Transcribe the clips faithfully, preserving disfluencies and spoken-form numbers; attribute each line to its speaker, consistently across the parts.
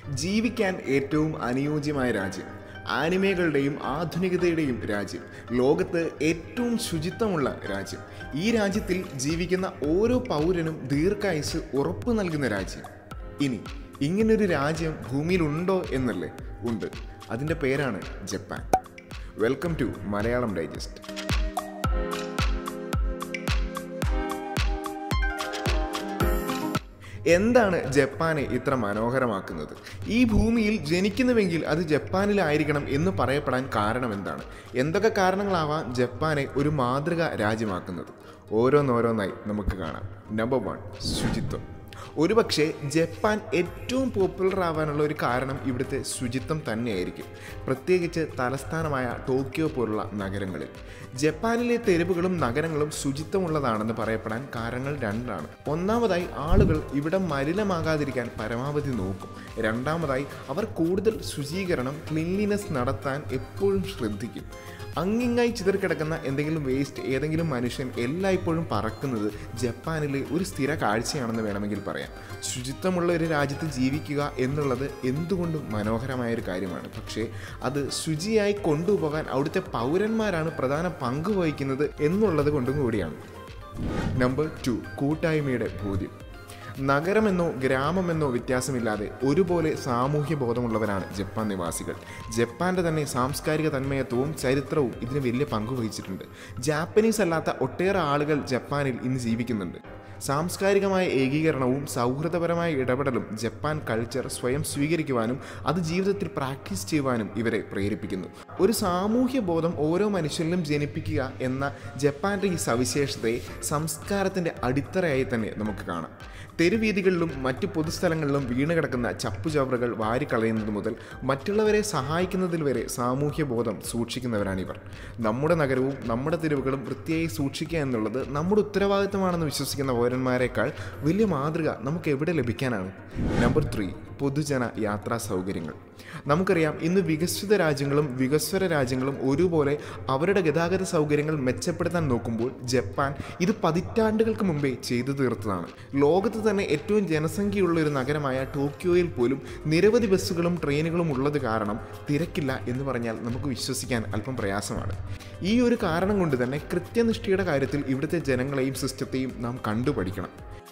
Speaker 1: ജീവിക്കാൻ ഏറ്റവും അനുയോജ്യമായ രാജ്യം, ആനിമകളുടെയും ആധുനികതയുടെയും രാജ്യം, ലോകത്ത് ഏറ്റവും ശുചിത്വമുള്ള രാജ്യം, ഈ രാജ്യത്തിൽ ജീവിക്കുന്ന ഓരോ പൗരനും ദീർഘായുസ് ഉറപ്പു നൽകുന്ന രാജ്യം. ഇനി ഇങ്ങനൊരു രാജ്യം ഭൂമിയിലുണ്ടോ എന്നല്ലേ? ഉണ്ട്. അതിൻ്റെ പേരാണ് Japan. Welcome to Malayalam digest. എന്താണ് ജപ്പാനെ ഇത്ര മനോഹരമാക്കുന്നത്? ഈ ഭൂമിയിൽ ജനിക്കുന്നുവെങ്കിൽ അത് ജപ്പാനിലായിരിക്കണം എന്ന് പറയപ്പെടാൻ കാരണം എന്താണ്? എന്തൊക്കെ കാരണങ്ങളാവാം ജപ്പാനെ ഒരു മാതൃക രാജ്യമാക്കുന്നത്? ഓരോന്നോരോന്നായി നമുക്ക് കാണാം. നമ്പർ വൺ, ശുചിത്വം. ഒരുപക്ഷെ ജപ്പാൻ ഏറ്റവും പോപ്പുലർ ആവാനുള്ള ഒരു കാരണം ഇവിടുത്തെ ശുചിത്വം തന്നെയായിരിക്കും, പ്രത്യേകിച്ച് തലസ്ഥാനമായ ടോക്കിയോ പോലുള്ള നഗരങ്ങളിൽ. ജപ്പാനിലെ തെരുവുകളും നഗരങ്ങളും ശുചിത്വമുള്ളതാണെന്ന് പറയപ്പെടാൻ കാരണങ്ങൾ രണ്ടാണ്. ഒന്നാമതായി, ആളുകൾ ഇവിടെ മലിനമാകാതിരിക്കാൻ പരമാവധി നോക്കും. രണ്ടാമതായി, അവർ കൂടുതൽ ശുചീകരണം, ക്ലീൻലിനെസ് നടത്താൻ എപ്പോഴും ശ്രദ്ധിക്കും. അങ്ങിങ്ങായി ചിതറിക്കിടക്കുന്ന എന്തെങ്കിലും വേസ്റ്റ് ഏതെങ്കിലും മനുഷ്യൻ എല്ലായ്പ്പോഴും പറക്കുന്നത് ജപ്പാനിലെ ഒരു സ്ഥിര കാഴ്ചയാണെന്ന് വേണമെങ്കിൽ പറയാം. ശുചിത്വമുള്ള ഒരു രാജ്യത്ത് ജീവിക്കുക എന്നുള്ളത് എന്തുകൊണ്ടും മനോഹരമായൊരു കാര്യമാണ്. പക്ഷേ അത് ശുചിയായി കൊണ്ടുപോകാൻ അവിടുത്തെ പൗരന്മാരാണ് പ്രധാന പങ്ക് വഹിക്കുന്നത് എന്നുള്ളത് കൊണ്ടും കൂടിയാണ്. നമ്പർ ടു, കൂട്ടായ്മയുടെ ബോധ്യം. നഗരമെന്നോ ഗ്രാമമെന്നോ വ്യത്യാസമില്ലാതെ ഒരുപോലെ സാമൂഹ്യ ബോധമുള്ളവരാണ് ജപ്പാൻ നിവാസികൾ. ജപ്പാന്റെ തന്നെ സാംസ്കാരിക തന്മയത്വവും ചരിത്രവും ഇതിന് വലിയ പങ്ക് വഹിച്ചിട്ടുണ്ട്. ജാപ്പനീസ് അല്ലാത്ത ഒട്ടേറെ ആളുകൾ ജപ്പാനിൽ ഇന്ന് ജീവിക്കുന്നുണ്ട്. സാംസ്കാരികമായ ഏകീകരണവും സൗഹൃദപരമായ ഇടപെടലും ജപ്പാൻ കൾച്ചർ സ്വയം സ്വീകരിക്കുവാനും അത് ജീവിതത്തിൽ പ്രാക്ടീസ് ചെയ്യുവാനും ഇവരെ പ്രേരിപ്പിക്കുന്നു. ഒരു സാമൂഹ്യ ബോധം ഓരോ മനുഷ്യരിലും ജനിപ്പിക്കുക എന്ന ജപ്പാന്റെ ഈ സവിശേഷതയെ സംസ്കാരത്തിൻ്റെ അടിത്തറയായി തന്നെ നമുക്ക് കാണാം. തെരുവീതികളിലും മറ്റ് പൊതുസ്ഥലങ്ങളിലും വീണ് കിടക്കുന്ന ചപ്പുചവറുകൾ വാരിക്കളയുന്നത് മുതൽ മറ്റുള്ളവരെ സഹായിക്കുന്നതിൽ വരെ സാമൂഹ്യ ബോധം സൂക്ഷിക്കുന്നവരാണിവർ. നമ്മുടെ നഗരവും നമ്മുടെ തെരുവുകളും വൃത്തിയായി സൂക്ഷിക്കുക എന്നുള്ളത് നമ്മുടെ ഉത്തരവാദിത്തമാണെന്ന് വിശ്വസിക്കുന്ന പൗരന്മാരെക്കാൾ വലിയ മാതൃക നമുക്ക് എവിടെ ലഭിക്കാനാണ്? നമ്പർ ത്രീ, പൊതുജന യാത്രാ സൗകര്യങ്ങൾ. നമുക്കറിയാം, ഇന്ന് വികസിത രാജ്യങ്ങളും വികസ്വര രാജ്യങ്ങളും ഒരുപോലെ അവരുടെ ഗതാഗത സൗകര്യങ്ങൾ മെച്ചപ്പെടുത്താൻ നോക്കുമ്പോൾ ജപ്പാൻ ഇത് പതിറ്റാണ്ടുകൾക്ക് മുമ്പേ ചെയ്തു തീർത്തതാണ്. ലോകത്ത് തന്നെ ഏറ്റവും ജനസംഖ്യയുള്ള ഒരു നഗരമായ ടോക്കിയോയിൽ പോലും നിരവധി ബസ്സുകളും ട്രെയിനുകളും ഉള്ളത് കാരണം തിരക്കില്ല എന്ന് പറഞ്ഞാൽ നമുക്ക് വിശ്വസിക്കാൻ അല്പം പ്രയാസമാണ്. ഈ ഒരു കാരണം കൊണ്ട് തന്നെ കൃത്യനിഷ്ഠയുടെ കാര്യത്തിൽ ഇവിടുത്തെ ജനങ്ങളെയും സിസ്റ്റത്തെയും നാം കണ്ടുപഠിക്കണം.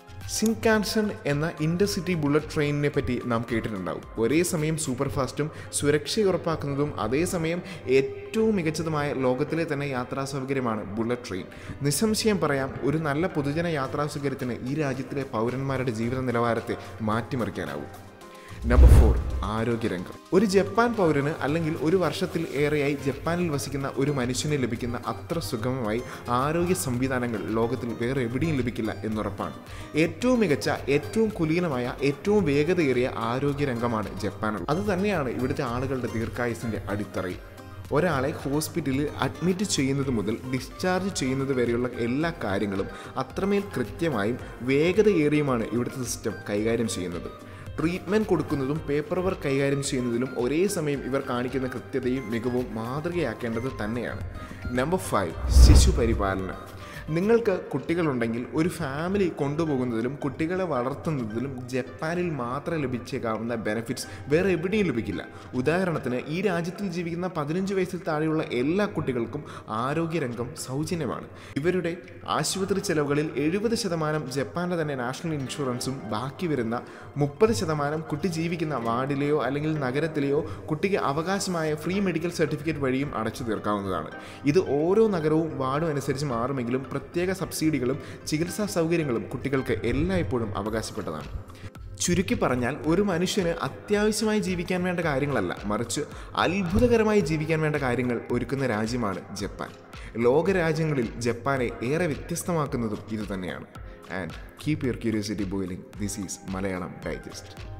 Speaker 1: ഷിൻകാൻസൺ എന്ന ഇൻ്റർസിറ്റി ബുള്ളറ്റ് ട്രെയിനിനെ പറ്റി നാം കേട്ടിട്ടുണ്ടാവും. ഒരേ സമയം സൂപ്പർ ഫാസ്റ്റും സുരക്ഷ ഉറപ്പാക്കുന്നതും അതേസമയം ഏറ്റവും മികച്ചതുമായ ലോകത്തിലെ തന്നെ യാത്രാ സൗകര്യമാണ് ബുള്ളറ്റ് ട്രെയിൻ. നിസ്സംശയം പറയാം, ഒരു നല്ല പൊതുജന യാത്രാ സൗകര്യത്തിന് ഈ രാജ്യത്തിലെ പൗരന്മാരുടെ ജീവിത നിലവാരത്തെ മാറ്റിമറിക്കാനാവും. Number four, ആരോഗ്യരംഗം. ഒരു ജപ്പാൻ പൗരന് അല്ലെങ്കിൽ ഒരു വർഷത്തിൽ ഏറെയായി ജപ്പാനിൽ വസിക്കുന്ന ഒരു മനുഷ്യന് ലഭിക്കുന്ന അത്ര സുഗമമായി ആരോഗ്യ സംവിധാനങ്ങൾ ലോകത്തിൽ വേറെ എവിടെയും ലഭിക്കില്ല എന്നുറപ്പാണ്. ഏറ്റവും മികച്ച, ഏറ്റവും കുലീനമായ, ഏറ്റവും വേഗതയേറിയ ആരോഗ്യരംഗമാണ് ജപ്പാനുള്ളത്. അത് തന്നെയാണ് ഇവിടുത്തെ ആളുകളുടെ ദീർഘായുസിൻ്റെ അടിത്തറയിൽ. ഒരാളെ ഹോസ്പിറ്റലിൽ അഡ്മിറ്റ് ചെയ്യുന്നത് മുതൽ ഡിസ്ചാർജ് ചെയ്യുന്നത് വരെയുള്ള എല്ലാ കാര്യങ്ങളും അത്രമേൽ കൃത്യമായും വേഗതയേറിയുമാണ് ഇവിടുത്തെ സിസ്റ്റം കൈകാര്യം ചെയ്യുന്നത്. ട്രീറ്റ്മെൻറ്റ് കൊടുക്കുന്നതും പേപ്പർ വർക്ക് കൈകാര്യം ചെയ്യുന്നതിലും ഒരേ സമയം ഇവർ കാണിക്കുന്ന കൃത്യതയും മികവും മാതൃകയാക്കേണ്ടത് തന്നെയാണ്. നമ്പർ ഫൈവ്, ശിശുപരിപാലനം. നിങ്ങൾക്ക് കുട്ടികളുണ്ടെങ്കിൽ ഒരു ഫാമിലി കൊണ്ടുപോകുന്നതിലും കുട്ടികളെ വളർത്തുന്നതിലും ജപ്പാനിൽ മാത്രം ലഭിച്ചേക്കാവുന്ന ബെനിഫിറ്റ്സ് വേറെ എവിടെയും ലഭിക്കില്ല. ഉദാഹരണത്തിന്, ഈ രാജ്യത്തിൽ ജീവിക്കുന്ന പതിനഞ്ച് വയസ്സിൽ താഴെയുള്ള എല്ലാ കുട്ടികൾക്കും ആരോഗ്യരംഗം സൗജന്യമാണ്. ഇവരുടെ ആശുപത്രി ചെലവുകളിൽ എഴുപത് ശതമാനം ജപ്പാൻ്റെ തന്നെ നാഷണൽ ഇൻഷുറൻസും ബാക്കി വരുന്ന മുപ്പത് ശതമാനം കുട്ടി ജീവിക്കുന്ന വാർഡിലെയോ അല്ലെങ്കിൽ നഗരത്തിലെയോ കുട്ടിക്ക് അവകാശമായ ഫ്രീ മെഡിക്കൽ സർട്ടിഫിക്കറ്റ് വഴിയും അടച്ചു തീർക്കാവുന്നതാണ്. ഇത് ഓരോ നഗരവും വാർഡും അനുസരിച്ച് മാറുമെങ്കിലും പ്രത്യേക സബ്സിഡികളും ചികിത്സാ സൗകര്യങ്ങളും കുട്ടികൾക്ക് എല്ലായ്പ്പോഴും അവകാശപ്പെട്ടതാണ്. ചുരുക്കി പറഞ്ഞാൽ, ഒരു മനുഷ്യന് അത്യാവശ്യമായി ജീവിക്കാൻ വേണ്ട കാര്യങ്ങളല്ല, മറിച്ച് അത്ഭുതകരമായി ജീവിക്കാൻ വേണ്ട കാര്യങ്ങൾ ഒരുക്കുന്ന രാജ്യമാണ് ജപ്പാൻ. ലോകരാജ്യങ്ങളിൽ ജപ്പാനെ ഏറെ വ്യത്യസ്തമാക്കുന്നതും ഇത് തന്നെയാണ്. And keep your curiosity boiling. This is Malayalam digest.